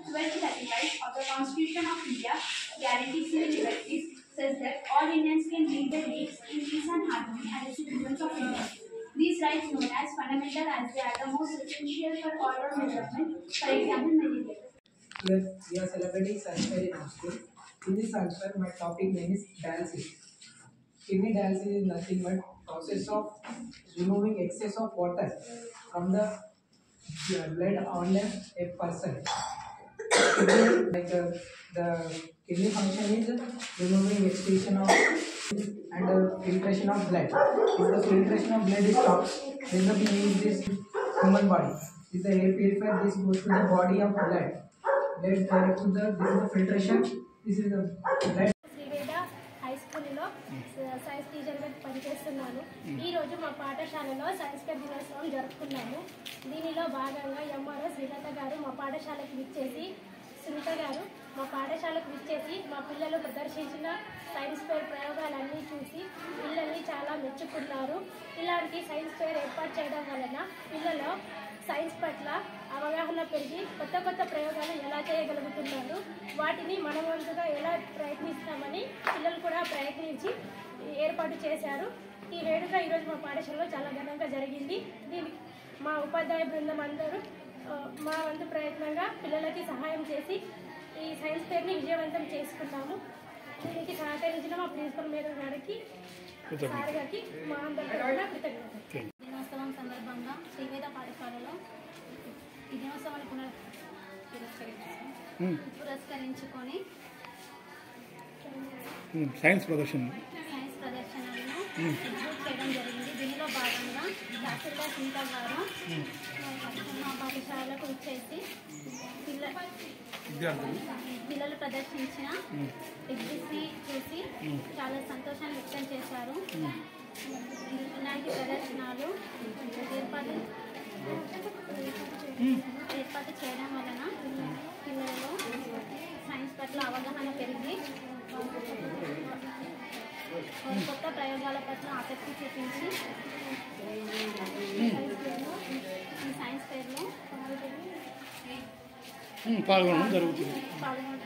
1235 of the Constitution of India guarantees civil liberties, says that all Indians can lead their lives in peace and harmony as citizens of India. These rights, known as fundamental, as they are the most essential for all-round development. For example, medical. Here we are celebrating Science Fair in our school. In this Science Fair, my topic name is dialysis. Kidney dialysis is nothing but process of removing excess of water from the blood on a person. The kidney function is removing excretion of and filtration of blood. If the filtration of blood is stopped, then the thing is this human body. Is the air purifier. This goes to the body of blood. Blood direct to the this is the filtration. This is the blood. Sriveda high స్కూల్లో science టీచర్గా పనిచేస్తున్నాను. ఈరోజు మా పాఠశాలలో science fair దినోత్సవం జరుపుకున్నాము. దీనిలో భాగంగా MRO Srilatha గారు మా పాఠశాలకు విచ్చేసి మా పిల్లలు ప్రదర్శించిన సైన్స్ ఫెయిర్ ప్రయోగాలన్నీ చూసి పిల్లల్ని చాలా మెచ్చుకున్నారు. ఇలాంటి సైన్స్ ఫెయిర్ ఏర్పాటు చేయడం వలన పిల్లలు సైన్స్ పట్ల అవగాహన పెరిగి కొత్త కొత్త ప్రయోగాలు ఎలా చేయగలుగుతున్నారు, వాటిని మన వంతుగా ఎలా ప్రయత్నిస్తామని పిల్లలు కూడా ప్రయత్నించి ఏర్పాటు చేశారు. ఈ వేడుక ఈరోజు మా పాఠశాలలో చాలా ఘనంగా జరిగింది. దీనికి మా ఉపాధ్యాయ బృందం అందరూ మా వంతు ప్రయత్నంగా పిల్లలకి సహాయం చేసి ఈ సైన్స్ ఫెయిర్ని విజయవంతం చేసుకున్నాము. దీనికి సహకరించిన మా ప్రిన్సిపల్ మేడం గారికి, సార్ గారికి మా అందరికీ కూడా కృతజ్ఞతలు. దినోత్సవం సందర్భంగా శ్రీవేద పాఠశాలలో ఈ దినోత్సవాన్ని పురస్కరించుకొని సైన్స్ ప్రదర్శనలను ఎగ్జిబిట్ చేయడం జరిగింది. దీనిలో భాగంగా తహసీల్దార్ సింకా గారు మా పాఠశాలకు వచ్చేసి పిల్లలు ప్రదర్శించిన ఎగ్జిబిట్ని చూసి చాలా సంతోషాన్ని వ్యక్తం చేశారు. ఇలాంటి ప్రదర్శనలు ఏర్పాటు చేయడం వలన పిల్లలలో సైన్స్ పట్ల అవగాహన పెరిగి కొత్త ప్రయోగాల పట్ల ఆసక్తి చూపించి ఈ సైన్స్ ఫెయిర్లో పాల్గొనడం జరుగుతుంది.